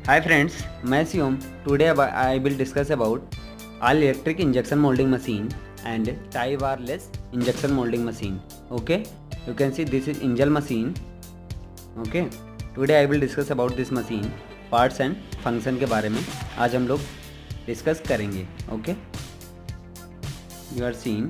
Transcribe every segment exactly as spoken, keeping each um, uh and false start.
Hi friends, मैं Shivam. Today I will discuss about all electric injection molding machine and tie barless injection molding machine. Okay, you can see this is Engel machine. Okay, today I will discuss about this machine parts and function के बारे में आज हम लोग discuss करेंगे. Okay, you are seeing.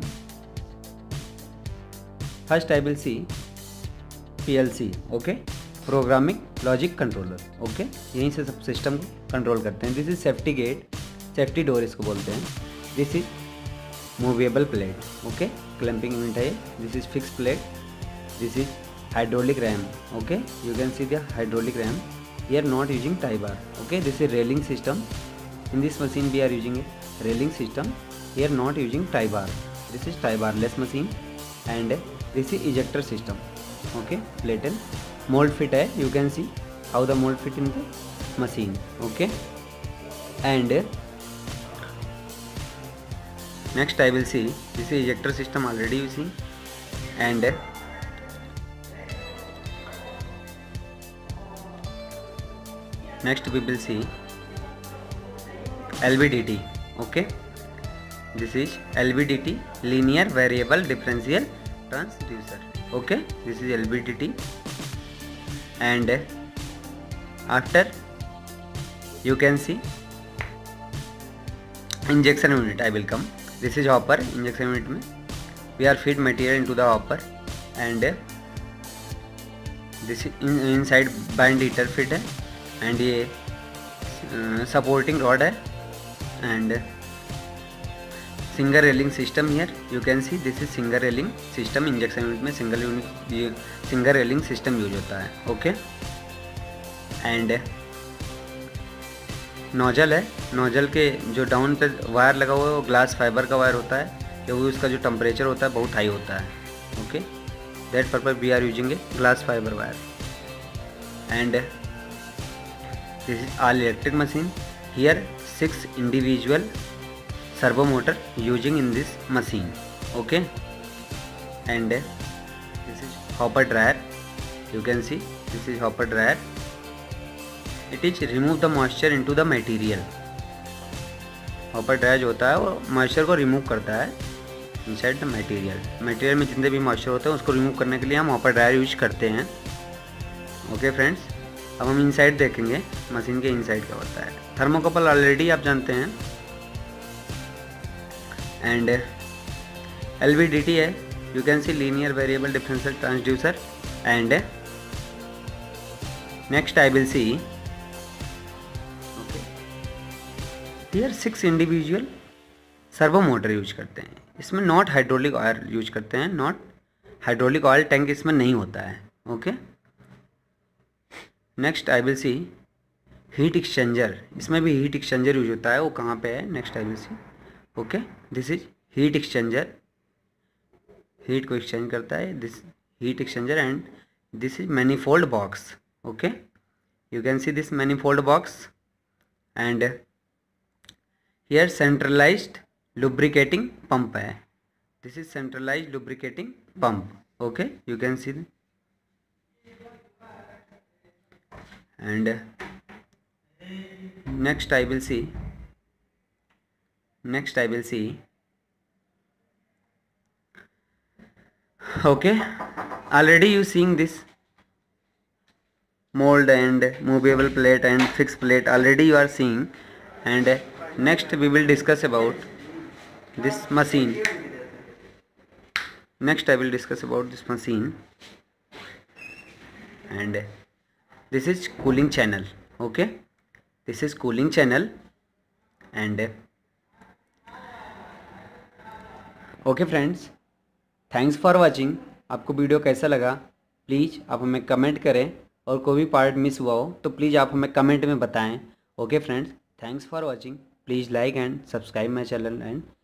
First I will see P L C. Okay. Programming logic controller. Okay, यहीं से सब सिस्टम को कंट्रोल करते हैं. This is safety gate, safety door इसको बोलते हैं. This is movable plate. Okay, clamping unit है. This is fix plate. This is hydraulic ram. Okay, you can see the hydraulic ram. We are not using tie bar. Okay, this is railing system. In this machine we are using a railing system. We are not using tie bar. This is tie barless machine and this is ejector system. Okay, plate and mold fit hai. You can see how the mold fit in the machine. Okay, and next I will see this is ejector system already you see, and next we will see L V D T. Okay, this is L V D T, linear variable differential transducer. Okay, this is L V D T. And after you can see injection unit I will come. This is hopper. Injection unit में we are feed material into the hopper and this in, inside band heater fit है and ये supporting rod है and single railing system here. You can see this is single railing system. Injection unit में single unit ये single railing system use होता है. Okay, and nozzle है. Nozzle के जो डाउन पे वायर लगा हुआ है वो ग्लास फाइबर का वायर होता है क्योंकि उसका जो टेम्परेचर होता है बहुत हाई होता है. Okay, that purpose we are using a glass fibre wire. And this is all electric machine. Here six individual servo motor using in this machine. Okay, and this is hopper dryer. You can see this is hopper dryer. It is remove the moisture into the material. hopper dryer जो होता है वो moisture को remove करता है inside the material. material में जितने भी moisture होते हैं उसको remove करने के लिए हम hopper dryer यूज करते हैं. Okay friends, अब हम inside देखेंगे मशीन के inside क्या होता है. थर्मोकपल ऑलरेडी आप जानते हैं and L V D T है. you can see linear variable differential transducer and next I will see okay here six individual servo motor use करते हैं. इसमें नॉट हाइड्रोलिक ऑयल यूज करते हैं. नॉट हाइड्रोलिक ऑयल टैंक इसमें नहीं होता है. Okay, next I will see heat exchanger. इसमें भी हीट एक्सचेंजर यूज होता है. वो कहाँ पे है next I will see. Okay, this is heat exchanger. Heat को एक्सचेंज करता है this heat exchanger. And this is manifold box. Okay, you can see this manifold box and here centralised lubricating pump है. This is centralised lubricating pump. Okay, you can see and next I will see next I will see okay already you seeing this mold and movable plate and fixed plate already you are seeing. And next we will discuss about this machine. next I will discuss about this machine and this is cooling channel. okay, this is cooling channel and okay friends, thanks for watching. आपको video कैसा लगा please आप हमें comment करें और कोई भी part miss हुआ हो तो प्लीज़ आप हमें कमेंट में बताएं. Okay friends, thanks for watching. Please like and subscribe my channel and